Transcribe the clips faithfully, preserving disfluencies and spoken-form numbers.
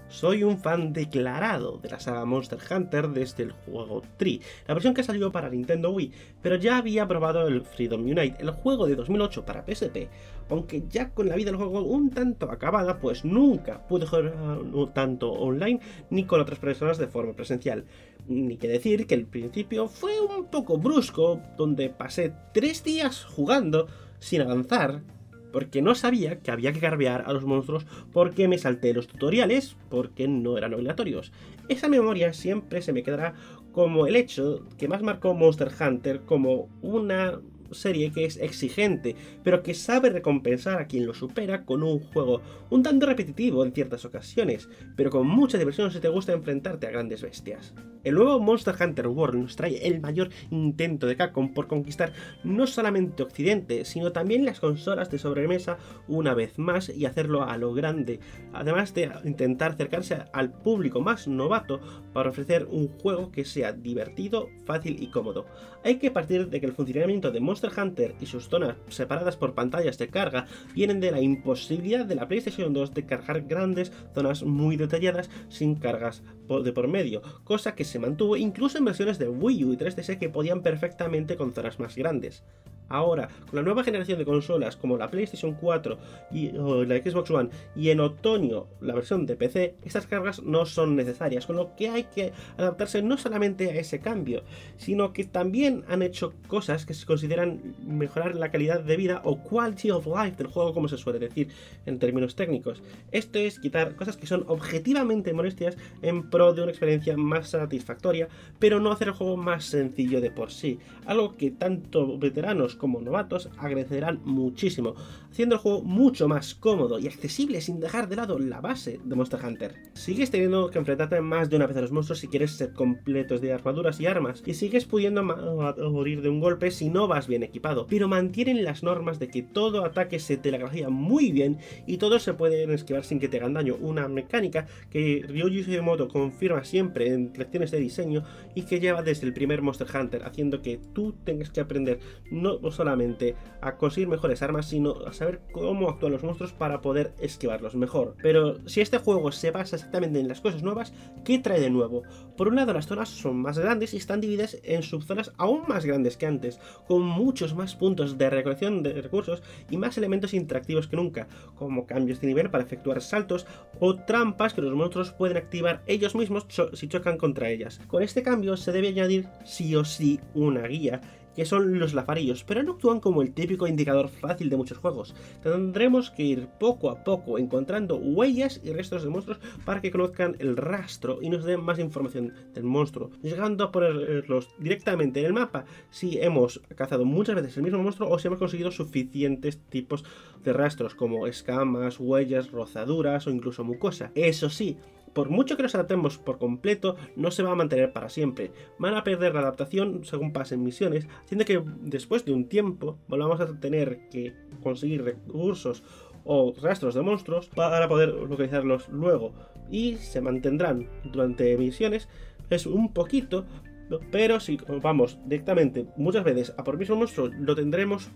Soy un fan declarado de la saga Monster Hunter desde el juego tres, la versión que salió para Nintendo Wii, pero ya había probado el Freedom Unite, el juego de dos mil ocho para P S P, aunque ya con la vida del juego un tanto acabada, pues nunca pude jugar tanto online ni con otras personas de forma presencial. Ni que decir que el principio fue un poco brusco, donde pasé tres días jugando sin avanzar, porque no sabía que había que garbear a los monstruos, porque me salté los tutoriales, porque no eran obligatorios. Esa memoria siempre se me quedará como el hecho que más marcó Monster Hunter como una serie que es exigente, pero que sabe recompensar a quien lo supera con un juego un tanto repetitivo en ciertas ocasiones, pero con mucha diversión si te gusta enfrentarte a grandes bestias. El nuevo Monster Hunter World nos trae el mayor intento de Capcom por conquistar no solamente Occidente, sino también las consolas de sobremesa una vez más y hacerlo a lo grande, además de intentar acercarse al público más novato para ofrecer un juego que sea divertido, fácil y cómodo. Hay que partir de que el funcionamiento de Monster Hunter y sus zonas separadas por pantallas de carga vienen de la imposibilidad de la PlayStation dos de cargar grandes zonas muy detalladas sin cargas de por medio, cosa que se mantuvo incluso en versiones de Wii U y tres D S que podían perfectamente con zonas más grandes. Ahora, con la nueva generación de consolas como la PlayStation cuatro y o la Xbox One y en otoño la versión de P C, estas cargas no son necesarias, con lo que hay que adaptarse no solamente a ese cambio, sino que también han hecho cosas que se consideran mejorar la calidad de vida o quality of life del juego, como se suele decir en términos técnicos. Esto es quitar cosas que son objetivamente molestias en pro de una experiencia más satisfactoria, pero no hacer el juego más sencillo de por sí, algo que tanto veteranos como novatos agradecerán muchísimo, haciendo el juego mucho más cómodo y accesible sin dejar de lado la base de Monster Hunter. Sigues teniendo que enfrentarte más de una vez a los monstruos si quieres set completos de armaduras y armas, y sigues pudiendo morir de un golpe si no vas bien equipado, pero mantienen las normas de que todo ataque se telegrafía muy bien y todos se pueden esquivar sin que te hagan daño, una mecánica que Ryuji Sugimoto confirma siempre en lecciones de diseño y que lleva desde el primer Monster Hunter, haciendo que tú tengas que aprender no solamente a conseguir mejores armas, sino a saber cómo actúan los monstruos para poder esquivarlos mejor. Pero si este juego se basa exactamente en las cosas nuevas, ¿qué trae de nuevo? Por un lado, las zonas son más grandes y están divididas en subzonas aún más grandes que antes, con muchos más puntos de recolección de recursos y más elementos interactivos que nunca, como cambios de nivel para efectuar saltos o trampas que los monstruos pueden activar ellos mismos cho- si chocan contra ellas. Con este cambio se debe añadir sí o sí una guía, que son los lazarillos, pero no actúan como el típico indicador fácil de muchos juegos. Tendremos que ir poco a poco encontrando huellas y restos de monstruos para que conozcan el rastro y nos den más información del monstruo, llegando a ponerlos directamente en el mapa si hemos cazado muchas veces el mismo monstruo o si hemos conseguido suficientes tipos de rastros como escamas, huellas, rozaduras o incluso mucosa. Eso sí, por mucho que nos adaptemos por completo, no se va a mantener para siempre. Van a perder la adaptación según pasen misiones, haciendo que después de un tiempo volvamos a tener que conseguir recursos o rastros de monstruos para poder localizarlos luego. Y se mantendrán durante misiones, es un poquito, pero si vamos directamente muchas veces a por el mismo monstruo, lo tendremos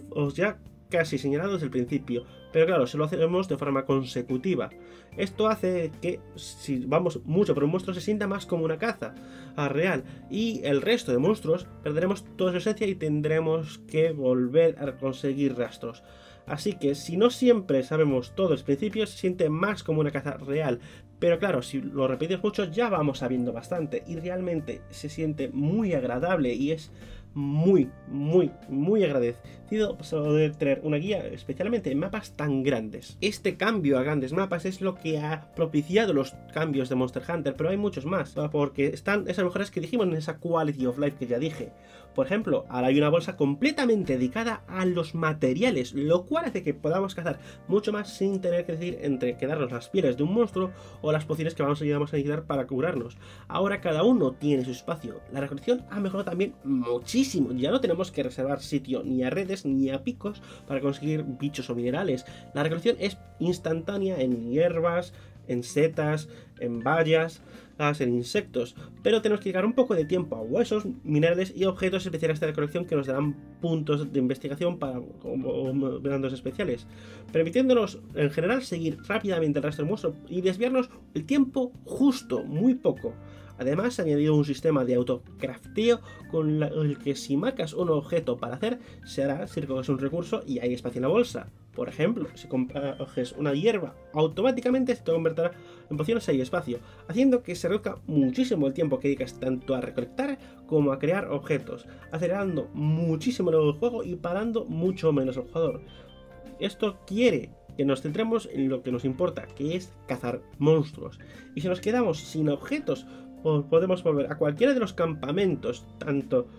ya casi señalado desde el principio, pero claro, si lo hacemos de forma consecutiva. Esto hace que si vamos mucho por un monstruo se sienta más como una caza real, y el resto de monstruos perderemos toda su esencia y tendremos que volver a conseguir rastros. Así que si no siempre sabemos todo desde el principio, se siente más como una caza real. Pero claro, si lo repites mucho ya vamos sabiendo bastante y realmente se siente muy agradable y es muy, muy, muy agradecido poder tener una guía, especialmente en mapas tan grandes. Este cambio a grandes mapas es lo que ha propiciado los cambios de Monster Hunter, pero hay muchos más, porque están esas mejoras que dijimos en esa quality of life que ya dije. Por ejemplo, ahora hay una bolsa completamente dedicada a los materiales, lo cual hace que podamos cazar mucho más sin tener que decidir entre quedarnos las pieles de un monstruo o las pociones que vamos a necesitar para curarnos. Ahora cada uno tiene su espacio. La recolección ha mejorado también muchísimo. Ya no tenemos que reservar sitio ni a redes ni a picos para conseguir bichos o minerales. La recolección es instantánea en hierbas, en setas, en bayas, a ser insectos, pero tenemos que dedicar un poco de tiempo a huesos, minerales y objetos especiales de la colección que nos darán puntos de investigación para comandos especiales, permitiéndonos en general seguir rápidamente el rastro del monstruo y desviarnos el tiempo justo, muy poco. Además, se ha añadido un sistema de autocrafteo con el que si marcas un objeto para hacer, se hará si recoges un recurso y hay espacio en la bolsa. Por ejemplo, si coges una hierba, automáticamente se te convertirá en pociones si hay espacio, haciendo que se reduzca muchísimo el tiempo que dedicas tanto a recolectar como a crear objetos, acelerando muchísimo el juego y parando mucho menos al jugador. Esto quiere que nos centremos en lo que nos importa, que es cazar monstruos. Y si nos quedamos sin objetos, podemos volver a cualquiera de los campamentos, tanto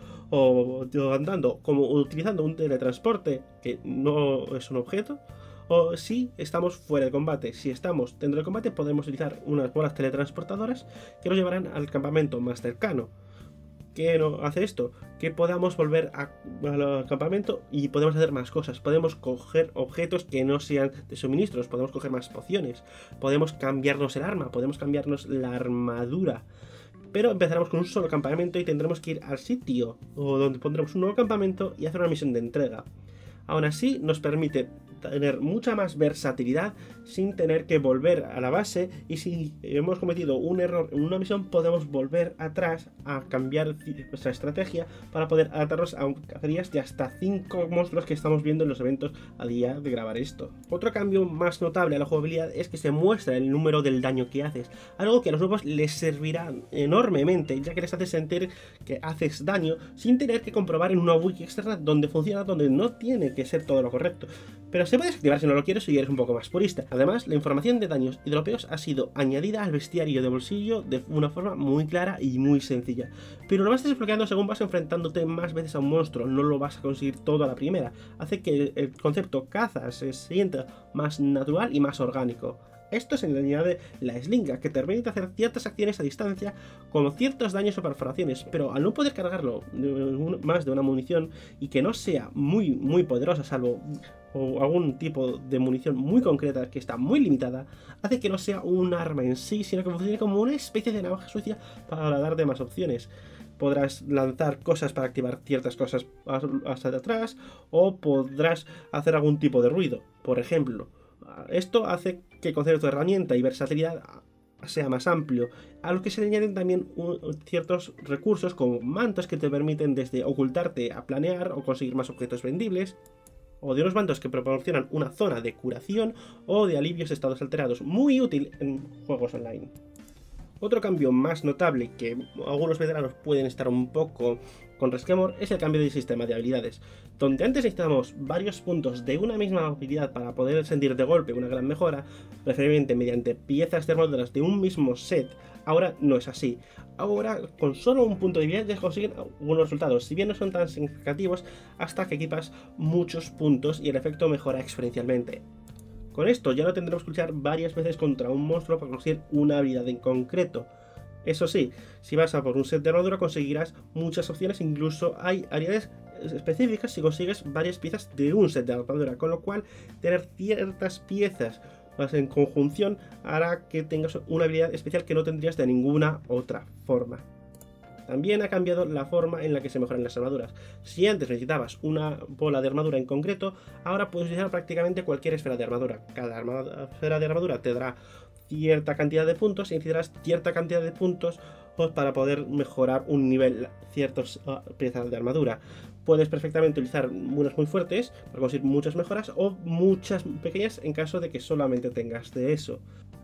o andando como utilizando un teletransporte que no es un objeto, o si estamos fuera de combate. Si estamos dentro del combate, podemos utilizar unas bolas teletransportadoras que nos llevarán al campamento más cercano. ¿Qué no hace esto? Que podamos volver a, al campamento y podemos hacer más cosas. Podemos coger objetos que no sean de suministros, podemos coger más pociones, podemos cambiarnos el arma, podemos cambiarnos la armadura. Pero empezaremos con un solo campamento y tendremos que ir al sitio o donde pondremos un nuevo campamento y hacer una misión de entrega. Aún así, nos permite tener mucha más versatilidad sin tener que volver a la base, y si hemos cometido un error en una misión podemos volver atrás a cambiar nuestra estrategia para poder adaptarnos a cacerías de hasta cinco monstruos que estamos viendo en los eventos a día de grabar esto. Otro cambio más notable a la jugabilidad es que se muestra el número del daño que haces, algo que a los nuevos les servirá enormemente, ya que les hace sentir que haces daño sin tener que comprobar en una wiki externa donde funciona, donde no tiene que ser todo lo correcto. Pero se puede desactivar si no lo quieres si eres un poco más purista. Además, la información de daños y dropeos ha sido añadida al bestiario de bolsillo de una forma muy clara y muy sencilla. Pero lo vas desbloqueando según vas enfrentándote más veces a un monstruo, no lo vas a conseguir todo a la primera. Hace que el concepto caza se sienta más natural y más orgánico. Esto se le añade la slinga, que te permite hacer ciertas acciones a distancia con ciertos daños o perforaciones, pero al no poder cargarlo más de una munición y que no sea muy muy poderosa, salvo o algún tipo de munición muy concreta que está muy limitada, hace que no sea un arma en sí, sino que funcione como una especie de navaja sucia para darte más opciones. Podrás lanzar cosas para activar ciertas cosas hasta de atrás, o podrás hacer algún tipo de ruido, por ejemplo. Esto hace que el concepto de herramienta y versatilidad sea más amplio, a lo que se le añaden también un, ciertos recursos como mantos que te permiten desde ocultarte a planear o conseguir más objetos vendibles, o de unos mantos que proporcionan una zona de curación o de alivios de estados alterados, muy útil en juegos online. Otro cambio más notable que algunos veteranos pueden estar un poco con resquemor es el cambio de sistema de habilidades, donde antes necesitábamos varios puntos de una misma habilidad para poder sentir de golpe una gran mejora, preferiblemente mediante piezas de armaduras de un mismo set. Ahora no es así. Ahora con solo un punto de habilidad ya consiguen algunos resultados, si bien no son tan significativos hasta que equipas muchos puntos y el efecto mejora exponencialmente. Con esto ya no tendremos que luchar varias veces contra un monstruo para conseguir una habilidad en concreto. Eso sí, si vas a por un set de armadura conseguirás muchas opciones, incluso hay habilidades específicas si consigues varias piezas de un set de armadura, con lo cual tener ciertas piezas en conjunción hará que tengas una habilidad especial que no tendrías de ninguna otra forma. También ha cambiado la forma en la que se mejoran las armaduras. Si antes necesitabas una bola de armadura en concreto, ahora puedes utilizar prácticamente cualquier esfera de armadura. Cada esfera de armadura te dará cierta cantidad de puntos y necesitarás cierta cantidad de puntos para poder mejorar un nivel, ciertas piezas de armadura. Puedes perfectamente utilizar unas muy fuertes para conseguir muchas mejoras o muchas pequeñas en caso de que solamente tengas de eso.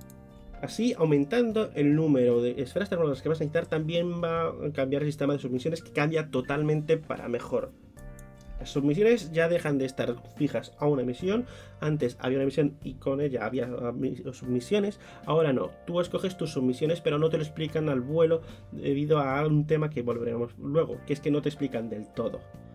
Así, aumentando el número de esferas de armaduras que vas a necesitar, también va a cambiar el sistema de submisiones, que cambia totalmente para mejor. Las submisiones ya dejan de estar fijas a una misión. Antes había una misión y con ella había submisiones, ahora no. Tú escoges tus submisiones, pero no te lo explican al vuelo debido a un tema que volveremos luego, que es que no te explican del todo.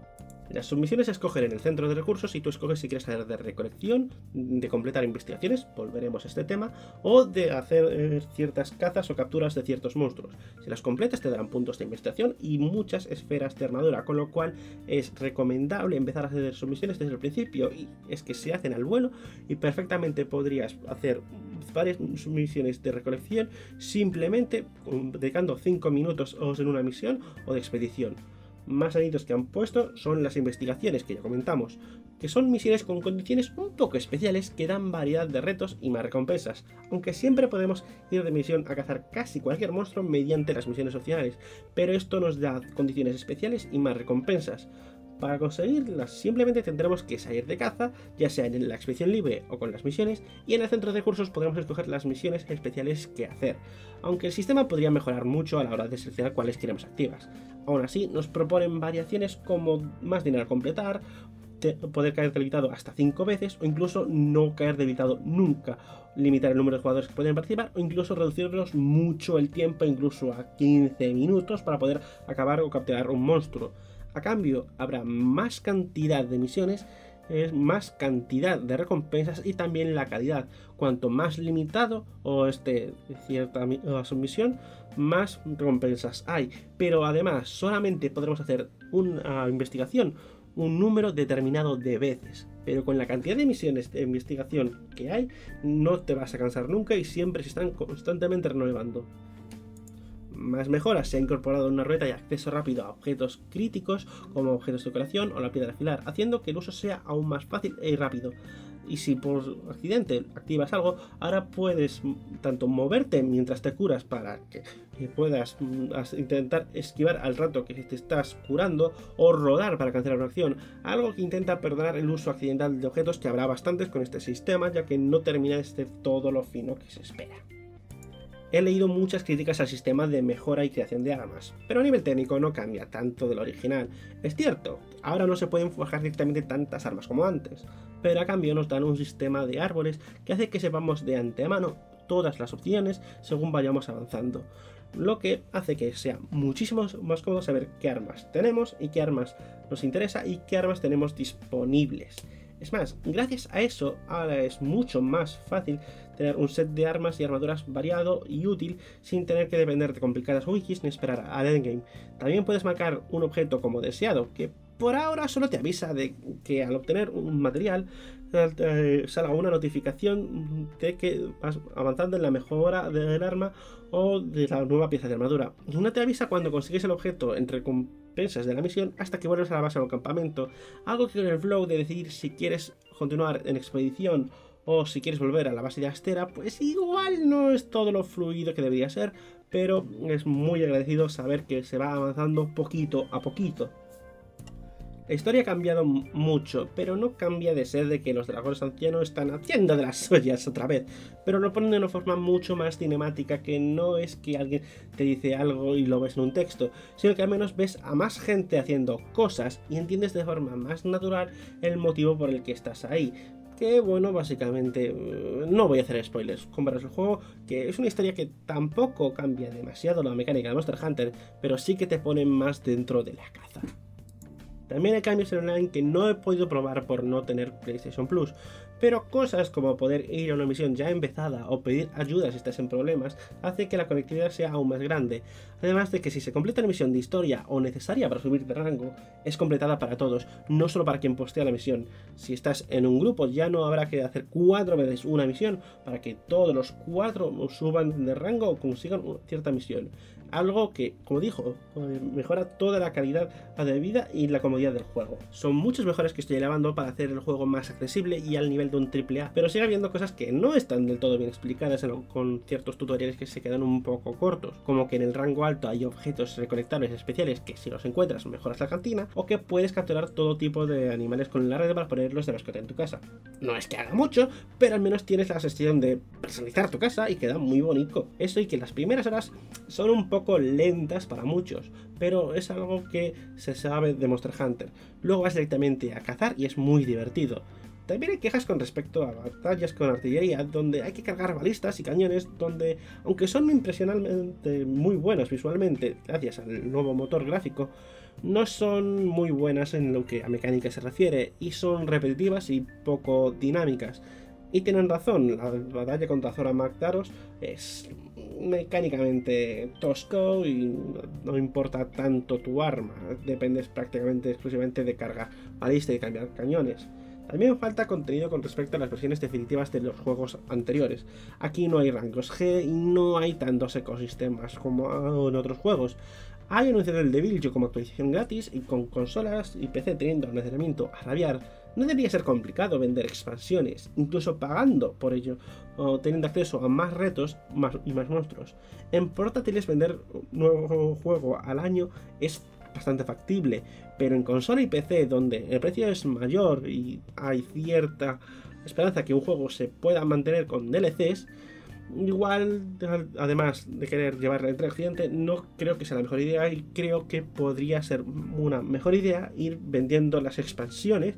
Las submisiones se escogen en el centro de recursos y tú escoges si quieres hacer de recolección, de completar investigaciones, volveremos a este tema, o de hacer eh, ciertas cazas o capturas de ciertos monstruos. Si las completas te darán puntos de investigación y muchas esferas de armadura, con lo cual es recomendable empezar a hacer submisiones desde el principio, y es que se hacen al vuelo y perfectamente podrías hacer varias misiones de recolección simplemente dedicando cinco minutos en una misión o de expedición. Más añitos que han puesto son las investigaciones que ya comentamos, que son misiones con condiciones un poco especiales que dan variedad de retos y más recompensas, aunque siempre podemos ir de misión a cazar casi cualquier monstruo mediante las misiones opcionales, pero esto nos da condiciones especiales y más recompensas. Para conseguirlas simplemente tendremos que salir de caza, ya sea en la expedición libre o con las misiones, y en el centro de recursos podremos escoger las misiones especiales que hacer, aunque el sistema podría mejorar mucho a la hora de seleccionar cuáles queremos activas. Aún así, nos proponen variaciones como más dinero a completar, poder caer debilitado hasta cinco veces o incluso no caer debilitado nunca, limitar el número de jugadores que pueden participar o incluso reducirlos mucho el tiempo, incluso a quince minutos para poder acabar o capturar un monstruo. A cambio, habrá más cantidad de misiones, es más cantidad de recompensas y también la calidad. Cuanto más limitado o esté cierta submisión, más recompensas hay. Pero además, solamente podremos hacer una investigación un número determinado de veces. Pero con la cantidad de misiones de investigación que hay, no te vas a cansar nunca y siempre se están constantemente renovando. Más mejoras: se ha incorporado una rueda de acceso rápido a objetos críticos como objetos de decoración o la piedra afilar, haciendo que el uso sea aún más fácil y rápido. Y si por accidente activas algo, ahora puedes tanto moverte mientras te curas para que puedas intentar esquivar al rato que te estás curando, o rodar para cancelar una acción, algo que intenta perdonar el uso accidental de objetos, que habrá bastantes con este sistema, ya que no termina de ser todo lo fino que se espera. He leído muchas críticas al sistema de mejora y creación de armas, pero a nivel técnico no cambia tanto del original. Es cierto, ahora no se pueden forjar directamente tantas armas como antes, pero a cambio nos dan un sistema de árboles que hace que sepamos de antemano todas las opciones según vayamos avanzando, lo que hace que sea muchísimo más cómodo saber qué armas tenemos y qué armas nos interesa y qué armas tenemos disponibles. Es más, gracias a eso ahora es mucho más fácil tener un set de armas y armaduras variado y útil sin tener que depender de complicadas wikis ni esperar al endgame. También puedes marcar un objeto como deseado, que por ahora solo te avisa de que al obtener un material eh, salga una notificación de que vas avanzando en la mejora del arma o de la nueva pieza de armadura. No te avisa cuando consigues el objeto entre recompensas de la misión hasta que vuelves a la base o al campamento, algo que con el flow de decidir si quieres continuar en expedición o si quieres volver a la base de Astera, pues igual no es todo lo fluido que debería ser, pero es muy agradecido saber que se va avanzando poquito a poquito. La historia ha cambiado mucho, pero no cambia de ser de que los dragones ancianos están haciendo de las suyas otra vez, pero lo ponen de una forma mucho más cinemática, que no es que alguien te dice algo y lo ves en un texto, sino que al menos ves a más gente haciendo cosas y entiendes de forma más natural el motivo por el que estás ahí. Que bueno, básicamente no voy a hacer spoilers, compraros el juego, que es una historia que tampoco cambia demasiado la mecánica de Monster Hunter, pero sí que te pone más dentro de la caza. También hay cambios en online que no he podido probar por no tener PlayStation Plus, pero cosas como poder ir a una misión ya empezada o pedir ayuda si estás en problemas hace que la conectividad sea aún más grande, además de que si se completa la misión de historia o necesaria para subir de rango, es completada para todos, no solo para quien postea la misión. Si estás en un grupo ya no habrá que hacer cuatro veces una misión para que todos los cuatro suban de rango o consigan cierta misión. Algo que, como dijo, mejora toda la calidad de vida y la comodidad del juego. Son muchas mejoras que estoy elevando para hacer el juego más accesible y al nivel de un triple A, pero sigue habiendo cosas que no están del todo bien explicadas con ciertos tutoriales que se quedan un poco cortos, como que en el rango alto hay objetos recolectables especiales que si los encuentras mejoras la cantina, o que puedes capturar todo tipo de animales con la red para ponerlos de mascota en tu casa. No es que haga mucho, pero al menos tienes la sensación de personalizar tu casa y queda muy bonito. Eso, y que las primeras horas son un poco lentas para muchos, pero es algo que se sabe de Monster Hunter. Luego vas directamente a cazar y es muy divertido. También hay quejas con respecto a batallas con artillería, donde hay que cargar balistas y cañones, donde, aunque son impresionantemente muy buenas visualmente, gracias al nuevo motor gráfico, no son muy buenas en lo que a mecánica se refiere, y son repetitivas y poco dinámicas. Y tienen razón, la batalla contra Zora Magdaros es mecánicamente tosco y no importa tanto tu arma, dependes prácticamente exclusivamente de cargar balista y cambiar cañones. También falta contenido con respecto a las versiones definitivas de los juegos anteriores. Aquí no hay rangos G y no hay tantos ecosistemas como en otros juegos. Hay anunciado el de Bilge como actualización gratis, y con consolas y P C teniendo almacenamiento a rabiar, no debería ser complicado vender expansiones, incluso pagando por ello, o teniendo acceso a más retos más y más monstruos. En portátiles vender un nuevo juego al año es bastante factible, pero en consola y P C, donde el precio es mayor y hay cierta esperanza que un juego se pueda mantener con D L Cs, igual, además de querer llevar la entrega al cliente, no creo que sea la mejor idea, y creo que podría ser una mejor idea ir vendiendo las expansiones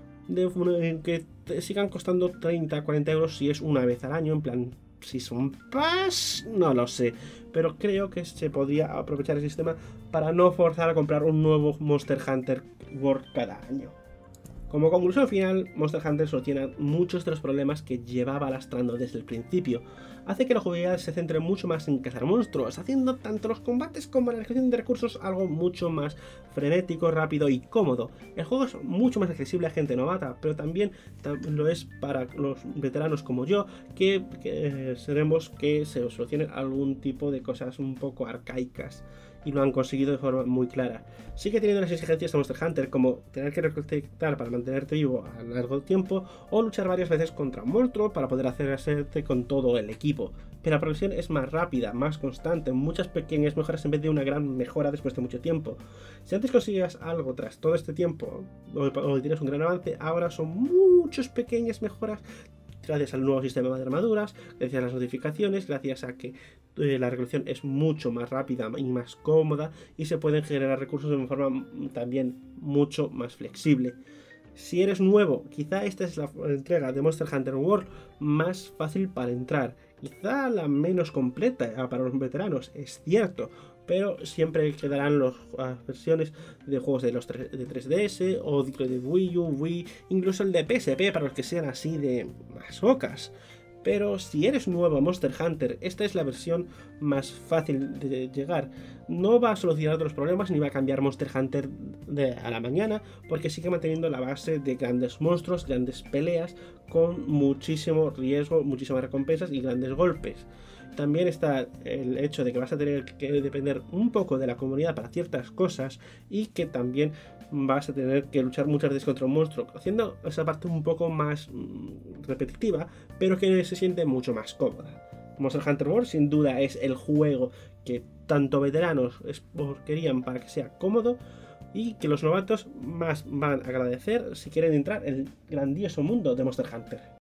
de que te sigan costando treinta a cuarenta euros si es una vez al año, en plan Season Pass, no lo sé, pero creo que se podría aprovechar el sistema para no forzar a comprar un nuevo Monster Hunter World cada año. Como conclusión final, Monster Hunter soluciona muchos de los problemas que llevaba lastrando desde el principio. Hace que la jugabilidad se centre mucho más en cazar monstruos, haciendo tanto los combates como la gestión de recursos algo mucho más frenético, rápido y cómodo. El juego es mucho más accesible a gente novata, pero también lo es para los veteranos como yo, que, que seremos que se solucionen algún tipo de cosas un poco arcaicas, y lo han conseguido de forma muy clara. Sigue teniendo las exigencias de Monster Hunter, como tener que recolectar para mantenerte vivo a largo tiempo, o luchar varias veces contra un monstruo para poder hacerte con todo el equipo. Pero la progresión es más rápida, más constante, muchas pequeñas mejoras en vez de una gran mejora después de mucho tiempo. Si antes conseguías algo tras todo este tiempo, o tienes un gran avance, ahora son muchas pequeñas mejoras, gracias al nuevo sistema de armaduras, gracias a las notificaciones, gracias a que eh, la recolección es mucho más rápida y más cómoda, y se pueden generar recursos de una forma también mucho más flexible. Si eres nuevo, quizá esta es la entrega de Monster Hunter World más fácil para entrar, quizá la menos completa para los veteranos, es cierto, pero siempre quedarán las versiones de juegos de los de tres D S o de Wii U, Wii, incluso el de P S P para los que sean así de masocas. Pero si eres nuevo a Monster Hunter, esta es la versión más fácil de llegar. No va a solucionar todos los problemas ni va a cambiar Monster Hunter de a la mañana, porque sigue manteniendo la base de grandes monstruos, grandes peleas, con muchísimo riesgo, muchísimas recompensas y grandes golpes. También está el hecho de que vas a tener que depender un poco de la comunidad para ciertas cosas, y que también vas a tener que luchar muchas veces contra un monstruo, haciendo esa parte un poco más mmm, repetitiva, pero que se siente mucho más cómoda. Monster Hunter World sin duda es el juego que tanto veteranos querían para que sea cómodo, y que los novatos más van a agradecer si quieren entrar en el grandioso mundo de Monster Hunter.